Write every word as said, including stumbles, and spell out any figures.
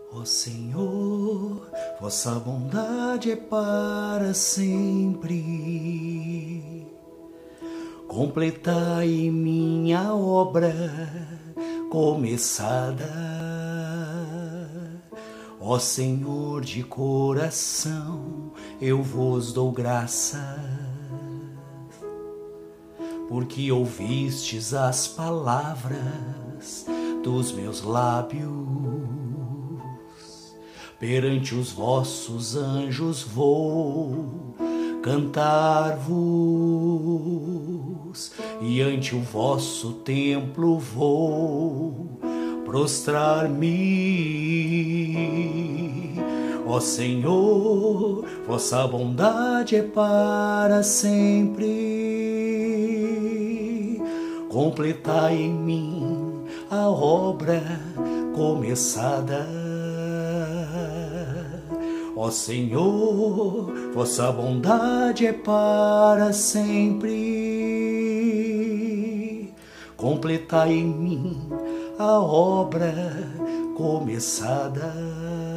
Ó Senhor, vossa bondade é para sempre. Completai minha obra começada. Ó Senhor, de coração eu vos dou graças, porque ouvistes as palavras dos meus lábios. Perante os vossos anjos vou cantar-vos, e ante o vosso templo vou prostrar-me. Ó Senhor, vossa bondade é para sempre. Completai em mim a obra começada. Ó Senhor, vossa bondade é para sempre. Completai em mim a obra começada.